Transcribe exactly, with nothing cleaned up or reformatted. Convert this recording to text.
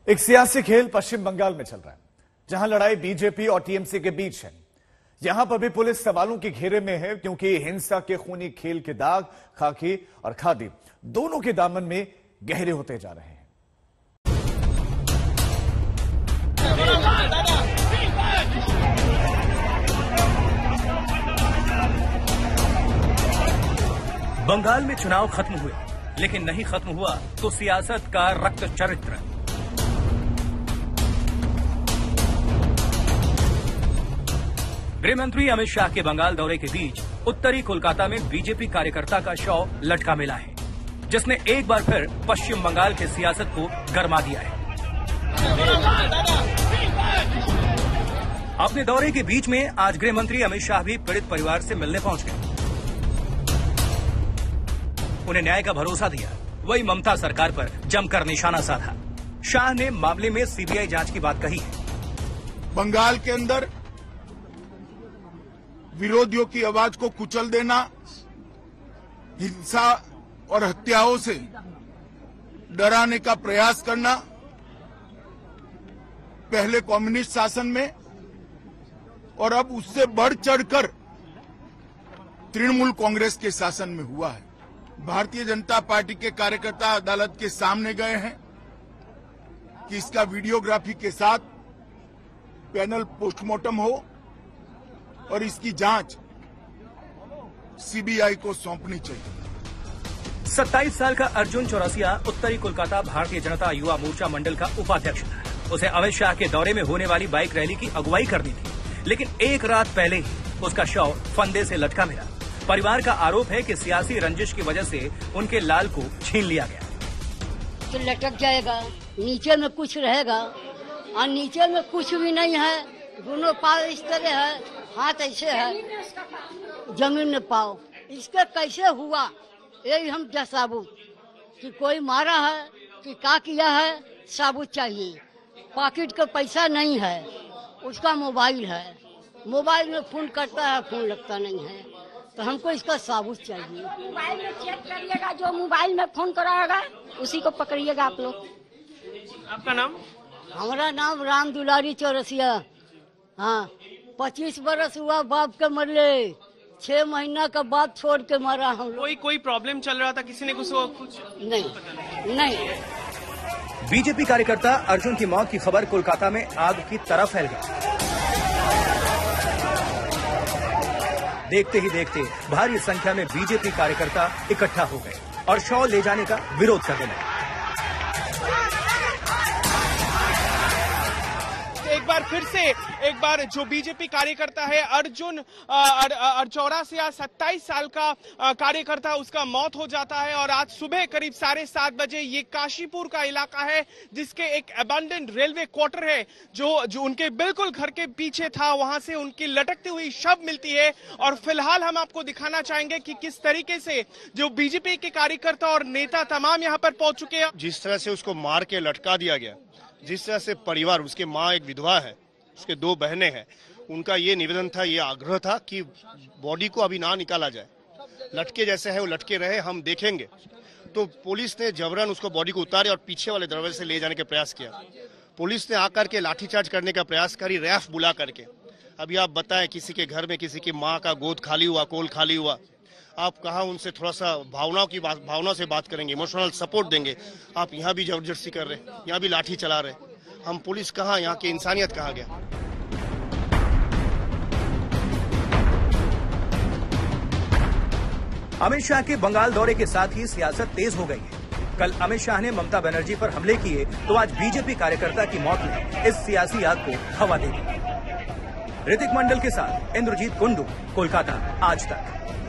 एक सियासी खेल पश्चिम बंगाल में चल रहा है, जहां लड़ाई बीजेपी और टीएमसी के बीच है। यहां पर भी पुलिस सवालों के घेरे में है, क्योंकि हिंसा के खूनी खेल के दाग खाकी और खादी दोनों के दामन में गहरे होते जा रहे हैं। बंगाल में चुनाव खत्म हुए, लेकिन नहीं खत्म हुआ तो सियासत का रक्त चरित्र। गृहमंत्री अमित शाह के बंगाल दौरे के बीच उत्तरी कोलकाता में बीजेपी कार्यकर्ता का शव लटका मिला है, जिसने एक बार फिर पश्चिम बंगाल की सियासत को गरमा दिया है। अपने दौरे के बीच में आज गृहमंत्री अमित शाह भी पीड़ित परिवार से मिलने पहुंच गए, उन्हें न्याय का भरोसा दिया। वही ममता सरकार पर जमकर निशाना साधा। शाह ने मामले में सीबीआई जांच की बात कही है। बंगाल के अंदर विरोधियों की आवाज को कुचल देना, हिंसा और हत्याओं से डराने का प्रयास करना पहले कम्युनिस्ट शासन में और अब उससे बढ़ चढ़कर तृणमूल कांग्रेस के शासन में हुआ है। भारतीय जनता पार्टी के कार्यकर्ता अदालत के सामने गए हैं कि इसका वीडियोग्राफी के साथ पैनल पोस्टमार्टम हो और इसकी जांच सीबीआई को सौंपनी चाहिए। सत्ताईस साल का अर्जुन चौरसिया उत्तरी कोलकाता भारतीय जनता युवा मोर्चा मंडल का उपाध्यक्ष था। उसे अमित शाह के दौरे में होने वाली बाइक रैली की अगुवाई करनी थी, लेकिन एक रात पहले ही उसका शव फंदे से लटका मिला। परिवार का आरोप है कि सियासी रंजिश की वजह से उनके लाल को छीन लिया गया। तो लटक जाएगा, नीचे में कुछ रहेगा और नीचे में कुछ भी नहीं है। दोनों पाव इस तरह है, हाथ ऐसे है, जमीन में पाव। इसके कैसे हुआ यही हम क्या साबुत कि कोई मारा है कि क्या किया है, साबुत चाहिए। पॉकेट का पैसा नहीं है, उसका मोबाइल है, मोबाइल में फोन करता है, फोन लगता नहीं है, तो हमको इसका साबुत चाहिए। मोबाइल में चेक करिएगा, जो मोबाइल में फोन कराएगा उसी को पकड़िएगा आप लोग। आपका नाम? हमारा नाम राम दुलारी चौरसिया। हाँ, पच्चीस बरस हुआ बाप के मरले, छह महीना का बाप छोड़ के मरा हम लोग। कोई कोई प्रॉब्लम चल रहा था, किसी ने कुछ कुछ नहीं नहीं। बीजेपी कार्यकर्ता अर्जुन की मौत की खबर कोलकाता में आग की तरह फैल गई। देखते ही देखते भारी संख्या में बीजेपी कार्यकर्ता इकट्ठा हो गए और शव ले जाने का विरोध करने लगे। एक बार फिर से एक बार जो बीजेपी कार्यकर्ता है अर्जुन चौरसिया, सत्ताईस साल का कार्यकर्ता, उसका मौत हो जाता है। और आज सुबह करीब साढ़े सात बजे ये काशीपुर का इलाका है, जिसके एक अबैंडन्ड रेलवे क्वार्टर है, जो जो उनके बिल्कुल घर के पीछे था, वहां से उनकी लटकती हुई शव मिलती है। और फिलहाल हम आपको दिखाना चाहेंगे कि किस तरीके से जो बीजेपी के कार्यकर्ता और नेता तमाम यहाँ पर पहुंच चुके हैं। जिस तरह से उसको मार के लटका दिया गया, जिस तरह से परिवार, उसके माँ एक विधवा है, उसके दो बहनें हैं, उनका ये निवेदन था, ये आग्रह था कि बॉडी को अभी ना निकाला जाए, लटके जैसे है वो लटके रहे, हम देखेंगे। तो पुलिस ने जबरन उसको बॉडी को उतारे और पीछे वाले दरवाजे से ले जाने का प्रयास किया। पुलिस ने आकर के लाठीचार्ज करने का प्रयास करी, रैफ बुला करके। अभी आप बताएं, किसी के घर में किसी की माँ का गोद खाली हुआ, कोल खाली हुआ, आप कहाँ उनसे थोड़ा सा भावनाओं की बात भावना से बात करेंगे, इमोशनल सपोर्ट देंगे। आप यहाँ भी जबरदस्ती कर रहे, यहाँ भी लाठी चला रहे। हम पुलिस कहाँ, यहाँ की इंसानियत कहाँ गया? अमित शाह के बंगाल दौरे के साथ ही सियासत तेज हो गई है। कल अमित शाह ने ममता बनर्जी पर हमले किए, तो आज बीजेपी कार्यकर्ता की मौत ने इस सियासी आग को हवा दे दी। ऋतिक मंडल के साथ इंद्रजीत कुंडू, कोलकाता, आज तक।